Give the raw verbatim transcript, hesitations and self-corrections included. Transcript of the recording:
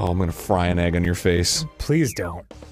I'm gonna fry an egg on your face. Please don't.